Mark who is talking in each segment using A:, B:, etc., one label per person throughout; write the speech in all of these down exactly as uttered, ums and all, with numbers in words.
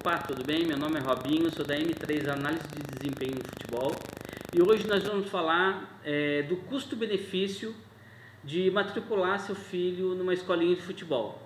A: Opa, tudo bem? Meu nome é Robinho, sou da M três Análise de Desempenho no Futebol e hoje nós vamos falar é, do custo-benefício de matricular seu filho numa escolinha de futebol.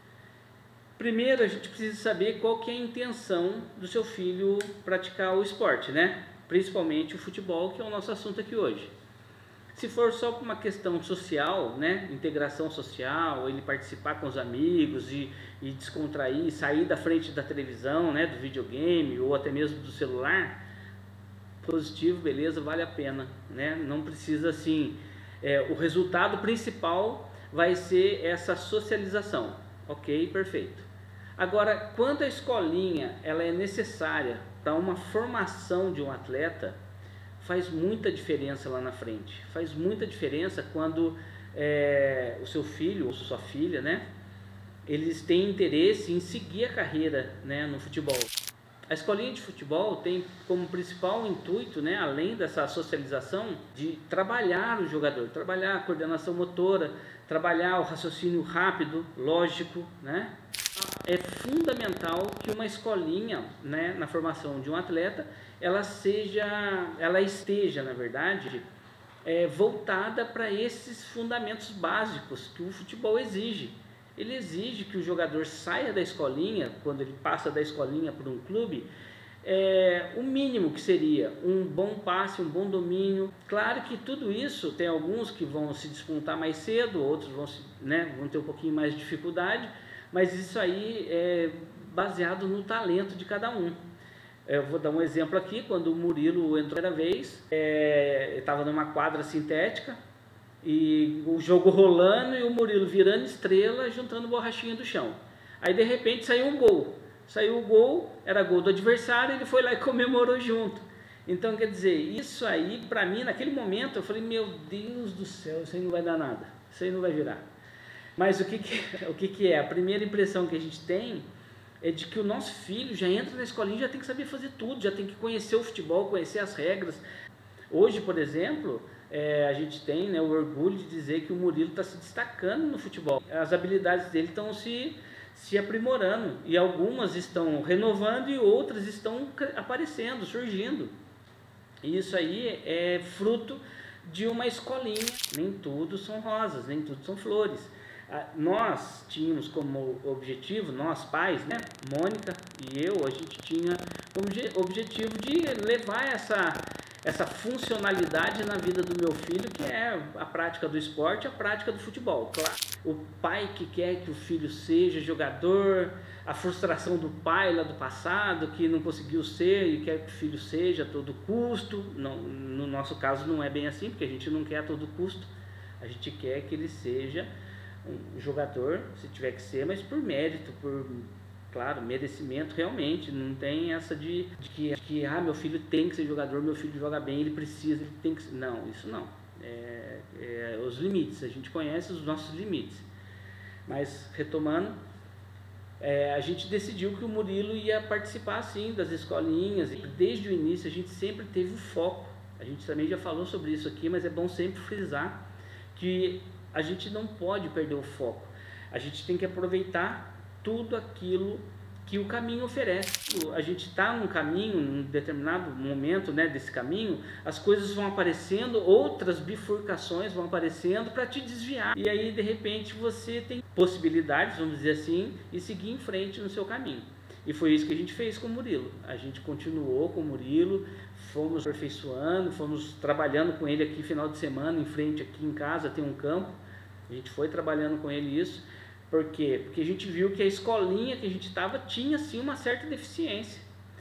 A: Primeiro, a gente precisa saber qual que é a intenção do seu filho praticar o esporte, né? Principalmente o futebol, que é o nosso assunto aqui hoje. Se for só por uma questão social, né, integração social, ele participar com os amigos e, e descontrair, sair da frente da televisão, né, do videogame ou até mesmo do celular, positivo, beleza, vale a pena, né? Não precisa assim, é, o resultado principal vai ser essa socialização, ok, perfeito. Agora, quando a escolinha ela é necessária para uma formação de um atleta, faz muita diferença lá na frente, faz muita diferença quando é, o seu filho ou sua filha, né, eles têm interesse em seguir a carreira, né, no futebol. A escolinha de futebol tem como principal intuito, né, além dessa socialização, de trabalhar o jogador, trabalhar a coordenação motora, trabalhar o raciocínio rápido, lógico, né. É fundamental que uma escolinha, né, na formação de um atleta, ela seja, ela esteja, na verdade, é, voltada para esses fundamentos básicos que o futebol exige. Ele exige que o jogador saia da escolinha, quando ele passa da escolinha para um clube, é, o mínimo que seria um bom passe, um bom domínio. Claro que tudo isso, tem alguns que vão se despontar mais cedo, outros vão, se, né, vão ter um pouquinho mais de dificuldade, mas isso aí é baseado no talento de cada um. Eu vou dar um exemplo aqui. Quando o Murilo entrou a primeira vez, é, estava numa quadra sintética e o jogo rolando e o Murilo virando estrela, juntando borrachinha do chão. Aí de repente saiu um gol, saiu o gol, era gol do adversário, ele foi lá e comemorou junto. Então, quer dizer, isso aí para mim, naquele momento, eu falei, meu Deus do céu, isso aí não vai dar nada, isso aí não vai virar. Mas o que que, o que que é? A primeira impressão que a gente tem é de que o nosso filho já entra na escolinha, já tem que saber fazer tudo, já tem que conhecer o futebol, conhecer as regras. Hoje, por exemplo, é, a gente tem, né, o orgulho de dizer que o Murilo está se destacando no futebol. As habilidades dele estão se, se aprimorando e algumas estão renovando e outras estão aparecendo, surgindo. E isso aí é fruto de uma escolinha. Nem tudo são rosas, nem tudo são flores. Nós tínhamos como objetivo, nós pais, né, Mônica e eu, a gente tinha como objetivo de levar essa, essa funcionalidade na vida do meu filho, que é a prática do esporte, a prática do futebol. Claro, o pai que quer que o filho seja jogador, a frustração do pai lá do passado, que não conseguiu ser e quer que o filho seja a todo custo. Não, no nosso caso não é bem assim, porque a gente não quer a todo custo, a gente quer que ele seja um jogador, se tiver que ser, mas por mérito, por, claro, merecimento realmente. Não tem essa de, de, que, de que, ah, meu filho tem que ser jogador, meu filho joga bem, ele precisa, ele tem que ser. Não, isso não. É, é, os limites, a gente conhece os nossos limites. Mas, retomando, é, a gente decidiu que o Murilo ia participar, sim, das escolinhas. E desde o início a gente sempre teve o foco. A gente também já falou sobre isso aqui, mas é bom sempre frisar que a gente não pode perder o foco. A gente tem que aproveitar tudo aquilo que o caminho oferece. A gente está num caminho, num determinado momento, né, desse caminho, as coisas vão aparecendo, outras bifurcações vão aparecendo para te desviar. E aí, de repente, você tem possibilidades, vamos dizer assim, e seguir em frente no seu caminho. E foi isso que a gente fez com o Murilo. A gente continuou com o Murilo, fomos aperfeiçoando, fomos trabalhando com ele aqui final de semana, em frente aqui em casa, tem um campo. A gente foi trabalhando com ele isso. Por quê? Porque a gente viu que a escolinha que a gente estava tinha sim uma certa deficiência.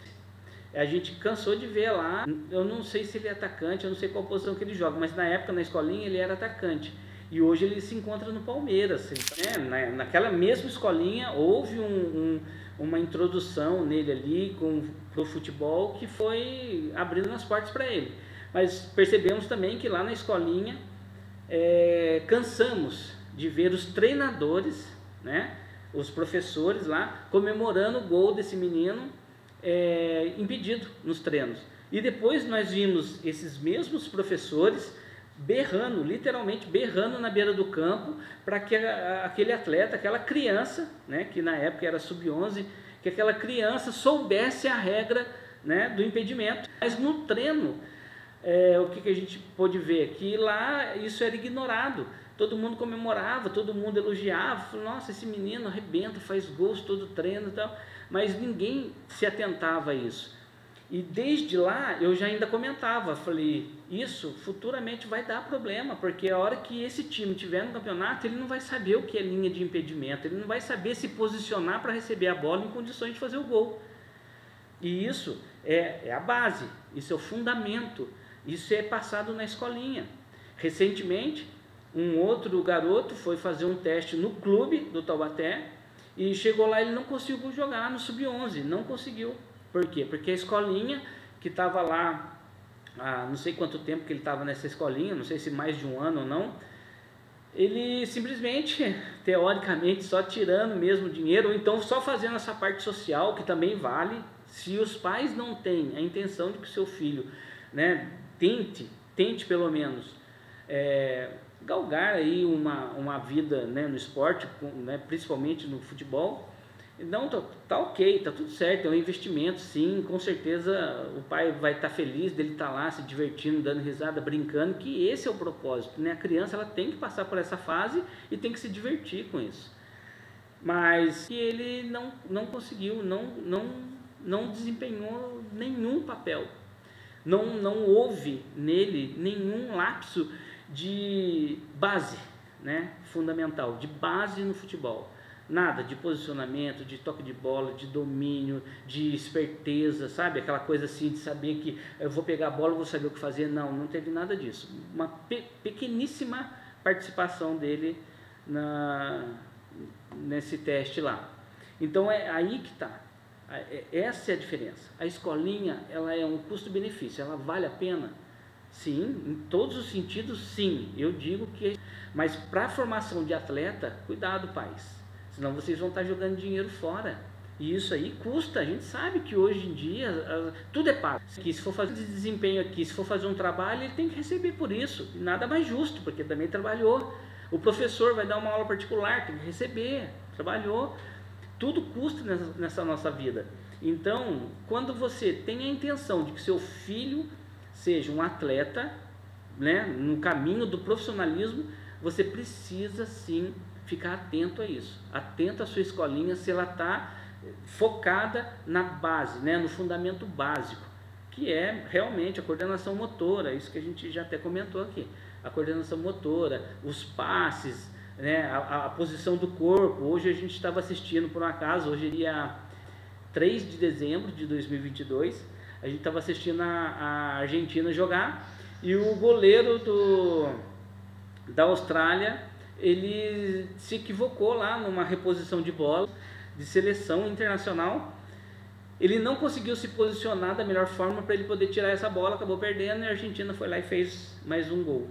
A: A gente cansou de ver lá, eu não sei se ele é atacante, eu não sei qual posição que ele joga, mas na época na escolinha ele era atacante. E hoje ele se encontra no Palmeiras. Né? Naquela mesma escolinha houve um, um, uma introdução nele ali com o futebol que foi abrindo as portas para ele. Mas percebemos também que lá na escolinha é, cansamos de ver os treinadores, né, os professores lá comemorando o gol desse menino é, impedido nos treinos. E depois nós vimos esses mesmos professores berrando, literalmente berrando na beira do campo para que aquele atleta, aquela criança, né, que na época era sub onze, que aquela criança soubesse a regra, né, do impedimento. Mas no treino, é, o que, que a gente pôde ver? Que lá isso era ignorado. Todo mundo comemorava, todo mundo elogiava, falou, nossa, esse menino arrebenta, faz gols todo treino e tal, mas ninguém se atentava a isso. E desde lá eu já ainda comentava, falei, isso futuramente vai dar problema, porque a hora que esse time estiver no campeonato, ele não vai saber o que é linha de impedimento, ele não vai saber se posicionar para receber a bola em condições de fazer o gol. E isso é, é a base, isso é o fundamento, isso é passado na escolinha. Recentemente, um outro garoto foi fazer um teste no clube do Taubaté e chegou lá, ele não conseguiu jogar no sub onze, não conseguiu. Por quê? Porque a escolinha que estava lá, há não sei quanto tempo que ele estava nessa escolinha, não sei se mais de um ano ou não, ele simplesmente, teoricamente, só tirando mesmo dinheiro, ou então só fazendo essa parte social, que também vale, se os pais não têm a intenção de que o seu filho, né, tente, tente pelo menos, é, galgar aí uma, uma vida, né, no esporte, né, principalmente no futebol, não, tá, tá ok, tá tudo certo, é um investimento, sim, com certeza o pai vai estar tá feliz dele estar tá lá se divertindo, dando risada, brincando, que esse é o propósito, né? A criança ela tem que passar por essa fase e tem que se divertir com isso. Mas que ele não, não conseguiu, não, não, não desempenhou nenhum papel, não, não houve nele nenhum lapso de base, né? Fundamental, de base no futebol. Nada de posicionamento, de toque de bola, de domínio, de esperteza, sabe? Aquela coisa assim de saber que eu vou pegar a bola e vou saber o que fazer. Não, não teve nada disso. Uma pe pequeníssima participação dele na, nesse teste lá. Então é aí que está. Essa é a diferença. A escolinha, ela é um custo-benefício, ela vale a pena? Sim, em todos os sentidos, sim. Eu digo que... Mas para a formação de atleta, cuidado, pais. Senão vocês vão estar jogando dinheiro fora. E isso aí custa. A gente sabe que hoje em dia tudo é pago. Que se for fazer desempenho aqui, se for fazer um trabalho, ele tem que receber por isso. E nada mais justo, porque também trabalhou. O professor vai dar uma aula particular, tem que receber. Trabalhou. Tudo custa nessa, nessa nossa vida. Então, quando você tem a intenção de que seu filho seja um atleta, né, no caminho do profissionalismo, você precisa sim ficar atento a isso, atento à sua escolinha, se ela está focada na base, né, no fundamento básico, que é realmente a coordenação motora, isso que a gente já até comentou aqui, a coordenação motora, os passes, né, a, a posição do corpo. Hoje a gente estava assistindo, por um acaso, hoje é dia três de dezembro de dois mil e vinte e dois, a gente estava assistindo a, a Argentina jogar, e o goleiro do, da Austrália, ele se equivocou lá numa reposição de bola de seleção internacional. Ele não conseguiu se posicionar da melhor forma para ele poder tirar essa bola, acabou perdendo, e a Argentina foi lá e fez mais um gol.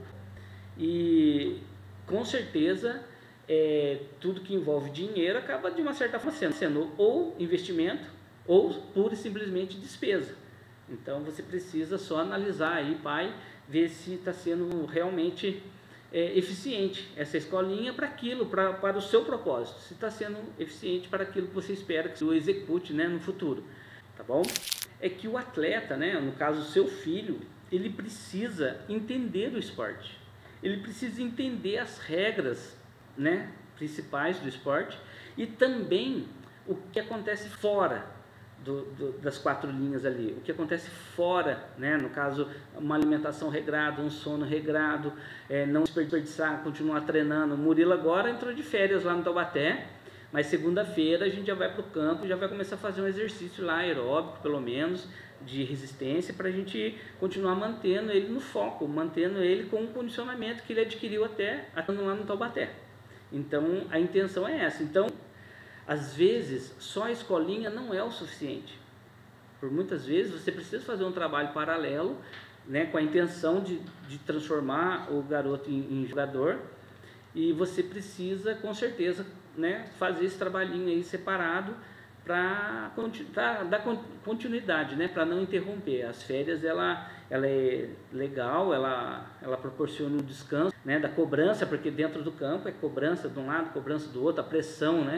A: E com certeza é, tudo que envolve dinheiro acaba de uma certa forma sendo, sendo ou investimento ou pura e simplesmente despesa. Então você precisa só analisar aí, pai, ver se está sendo realmente é, eficiente essa escolinha para aquilo, pra, para o seu propósito, se está sendo eficiente para aquilo que você espera que você execute, né, no futuro, tá bom? É que o atleta, né, no caso o seu filho, ele precisa entender o esporte, ele precisa entender as regras, né, principais do esporte e também o que acontece fora Do, do, das quatro linhas ali, o que acontece fora, né? No caso, uma alimentação regrada, um sono regrado, é, não desperdiçar, continuar treinando. O Murilo agora entrou de férias lá no Taubaté, mas segunda-feira a gente já vai para o campo, já vai começar a fazer um exercício lá, aeróbico pelo menos, de resistência, para a gente continuar mantendo ele no foco, mantendo ele com o condicionamento que ele adquiriu até lá no Taubaté. Então a intenção é essa. Então, às vezes, só a escolinha não é o suficiente. Por muitas vezes, você precisa fazer um trabalho paralelo, né, com a intenção de, de transformar o garoto em, em jogador, e você precisa, com certeza, né, fazer esse trabalhinho aí separado para dar continuidade, né, para não interromper. As férias, ela, ela é legal, ela, ela proporciona um descanso, né, da cobrança, porque dentro do campo é cobrança de um lado, cobrança do outro, a pressão, né,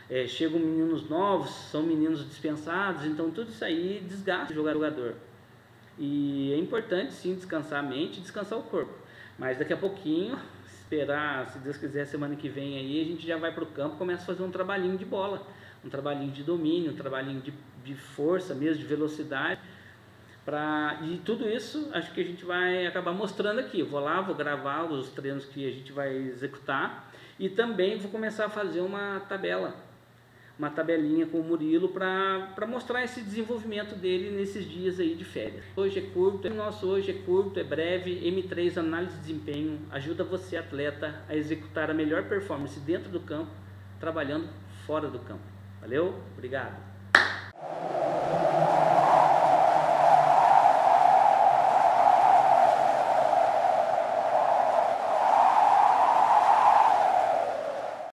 A: é, chegam meninos novos, são meninos dispensados, então tudo isso aí desgasta o jogador. E é importante sim descansar a mente e descansar o corpo. Mas daqui a pouquinho, esperar, se Deus quiser, semana que vem aí, a gente já vai para o campo e começa a fazer um trabalhinho de bola, um trabalhinho de domínio, um trabalhinho de, de força mesmo, de velocidade. Pra, e tudo isso acho que a gente vai acabar mostrando aqui. Eu vou lá, vou gravar os treinos que a gente vai executar e também vou começar a fazer uma tabela, uma tabelinha com o Murilo para mostrar esse desenvolvimento dele nesses dias aí de férias. Hoje é curto, o nosso hoje é curto, é breve. M três Análise de Desempenho ajuda você, atleta, a executar a melhor performance dentro do campo, trabalhando fora do campo. Valeu? Obrigado!